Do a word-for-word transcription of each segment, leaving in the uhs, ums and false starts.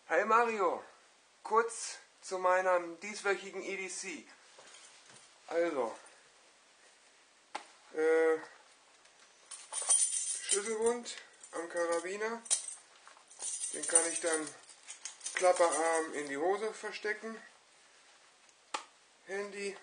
Hi Mario, kurz zu meinem dieswöchigen E D C. Also, äh, Schlüsselbund am Karabiner, den kann ich dann klapperarm in die Hose verstecken. Handy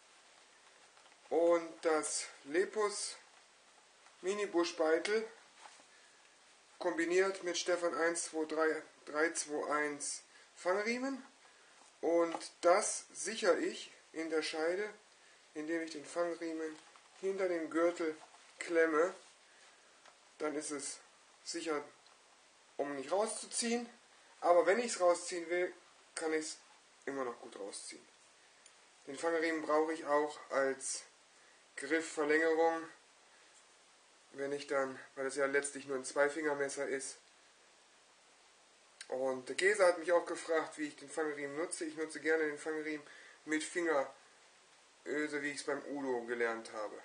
und das Lepus Mini Buschbeitel kombiniert mit Stefan eins zwei drei drei zwei eins Fangriemen, und das sichere ich in der Scheide, indem ich den Fangriemen hinter den Gürtel klemme. Dann ist es sicher, um nicht rauszuziehen, aber wenn ich es rausziehen will, kann ich es immer noch gut rausziehen. Den Fangriemen brauche ich auch als Griffverlängerung, wenn ich dann, weil es ja letztlich nur ein Zweifingermesser ist. Und der Käse hat mich auch gefragt, wie ich den Fangriemen nutze. Ich nutze gerne den Fangriemen mit Fingeröse, wie ich es beim Udo gelernt habe.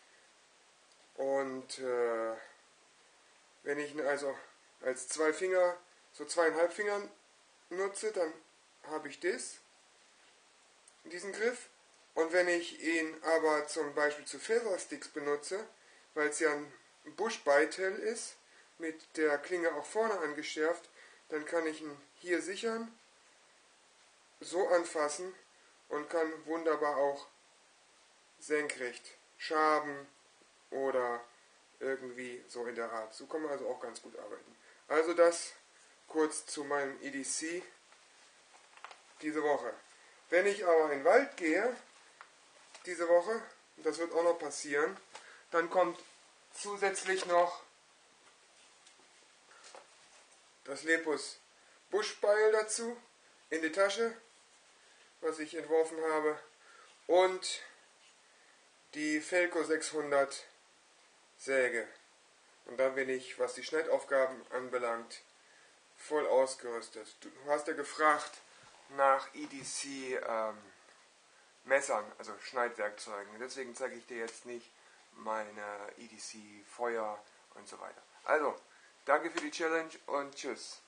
Und äh, wenn ich ihn also als zwei Finger, so zweieinhalb Fingern nutze, dann habe ich das, diesen Griff. Und wenn ich ihn aber zum Beispiel zu Feathersticks benutze, weil es ja ein Buschbeitel ist, mit der Klinge auch vorne angeschärft, dann kann ich ihn hier sichern, so anfassen und kann wunderbar auch senkrecht schaben oder irgendwie so in der Art. So kann man also auch ganz gut arbeiten. Also das kurz zu meinem E D C diese Woche. Wenn ich aber in den Wald gehe, diese Woche, das wird auch noch passieren, dann kommt zusätzlich noch das Lepus Buschbeil dazu in die Tasche, was ich entworfen habe, und die Felco sechshundert Säge. Und dann bin ich, was die Schneidaufgaben anbelangt, voll ausgerüstet. Du hast ja gefragt nach E D C ähm, Messern, also Schneidwerkzeugen. Deswegen zeige ich dir jetzt nicht meine E D C Feuer und so weiter. Also, danke für die Challenge und tschüss.